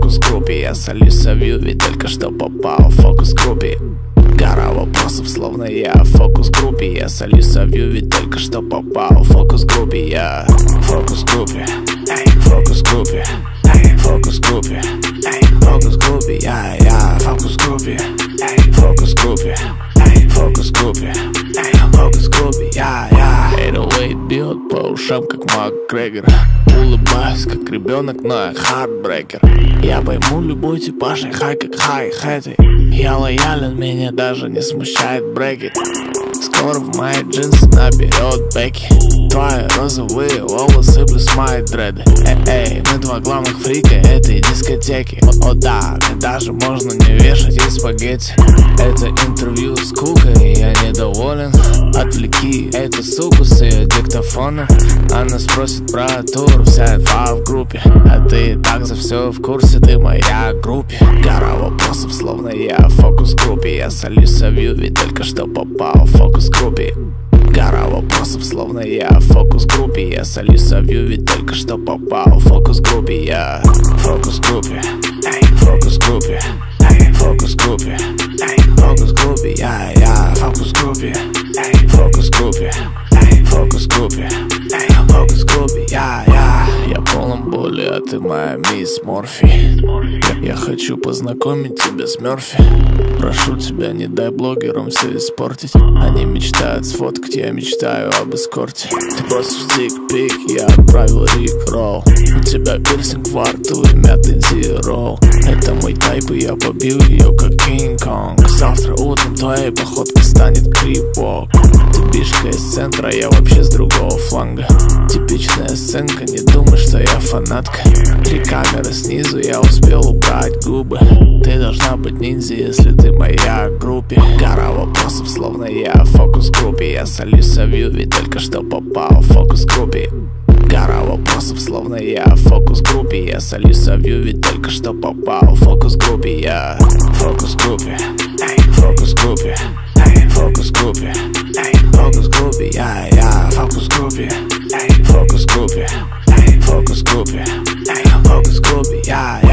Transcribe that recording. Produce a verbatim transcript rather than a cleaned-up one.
фокус-группе. Я солюсь, совью, ведь только что попал в фокус-группе. Гора вопросов, словно я в фокус-группе. Я солюсь, совью, ведь только что попал в фокус-группе. Я в фокус-группе, в фокус-группе, в фокус-группе, в фокус-группе. Я, я в фокус-группе, в фокус-группе, в фокус-группе, в фокус-группе. Я, я эйт бьет по ушам, как Макгрегор. Улыбаюсь, как ребенок, но я хардбрекер. Я пойму любой типаж, и хай, как хай-хэты. Я лоялен, меня даже не смущает брекет. Скоро в мои джинсы наберет бэки. Твои розовые волосы плюс мои дреды. Эй, эй, мы два главных фрика этой дискотеки. О, о да, мне даже можно не вешать и спагетти. Это интервью с кукой, я недоволен. Отвлеки эту суку с ее диктофона. Она спросит про тур, вся инфа в группе. А ты и так за все в курсе, ты моя группе. Гора вопросов, словно я в фокус-группе. Я солюсь, совью, ведь только что попал в фокус-группе. Гора вопросов, словно я в фокус-группе. Я солюсь, совью, ведь только что попал в фокус-группе. Я в фокус-группе, в фокус-группе, в фокус-группе, в фокус-группе. Я, я в фокус-группе, в фокус-группе, в фокус-группе, в фокус-группе. Я, я Я полон боли, а ты моя мисс Морфи. Я, я хочу познакомить тебя с Мерфи. Прошу тебя, не дай блогерам все испортить. Они мечтают сфоткать, я мечтаю об эскорте. Ты просишь дик-пик, я отправил рик-ролл. У тебя пирсинг во рту и мятый ди-ролл. Это мой тайп, и я побил ее как Кинг-Конг. Завтра утром твоей походкой станет крип-вок. Ты бишка из центра, я вообще с другого фланга. Типичная сценка, не думай, что я фанатка. Три камеры снизу, я успел убрать губы. Ты должна быть ниндзя, если ты моя в группе. Гора вопросов, словно я в фокус-группе. Я солюсь, совью, ведь только что попал в фокус-группе. Гора вопросов, словно я в фокус-группе. Я солюсь, совью, ведь только что попал в фокус-группе. Я в фокус-группе, в фокус-группе, в фокус-группе, в фокус-группе. Я, я в фокус-группе, в фокус-группе, в фокус-группе, в фокус-группе. Я,